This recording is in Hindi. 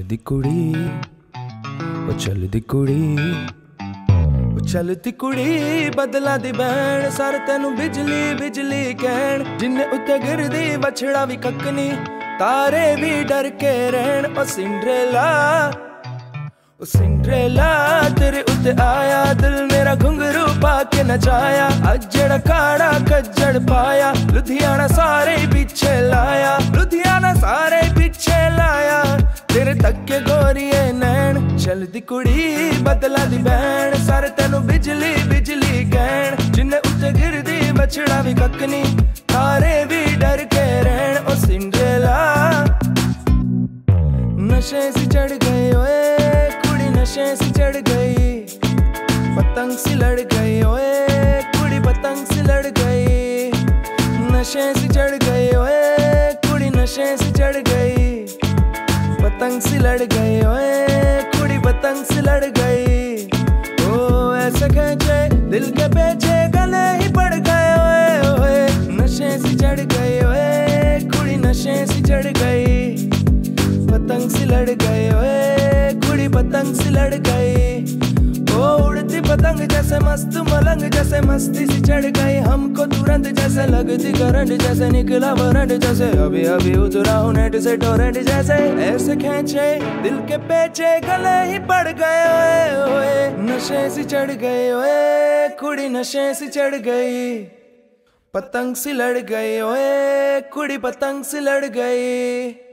चलदी कुड़ी ओ चलदी कुड़ी ओ चलदी कुड़ी बदला दी बैण सर तेनू बिजली बिजली कहण जिन्ने उत्ते गिरदी बछड़ा भी कक्कनी तारे भी डर के रहन। ओ सिंड्रेला तेरे उत्ते आया दिल मेरा घुंघरू पाके नचाया अज जेड़ा काड़ा कज्जड़ पाया लुधियाना सारे पीछे लाया लुधियाना सारे पीछे लाया तेरे तक्के गोरिए नैन चलदी कुड़ी बदला दी बैण सारे तेनू बिजली बिजली कहण जिन्ने उत्ते गिरदी बछड़ा भी कक्कनी तारे भी डर के रहन। ओ सिंड्रेला नशे सी चढ़ गए ओए कुड़ी नशे सी चढ़ गई पतंग सी लड़ गई ओए कुड़ी पतंग सी लड़ गई नशे सी चढ़ गई ओए कुड़ी नशे सी चढ़ गई पतंग सी लड़ गई ओए कुड़ी पतंग सी लड़ गई। ओ ऐसे खींचे दिल के पेचे गले ही पड़ गए ओए ओए नशे सी चढ़ गई ओए कुड़ी नशे सी चढ़ गई पतंग सी लड़ गए ओए कुड़ी पतंग सी लड़ गई। ओ उड़ती पतंग जैसे मस्त मलंग जैसे मस्ती सी चढ़ गई हमको तुरंत जैसे लगती करंट जैसे निकला वारंट जैसे अभी अभी उतरा हूँ नेट से टोरेंट जैसे ऐसे खींचे दिल के पेचे गले ही पड़ गए ओए ओए नशे सी चढ़ गए ओए कुड़ी नशे सी चढ़ गई पतंग सी लड़ गई ओए कुड़ी पतंग सी लड़ गई।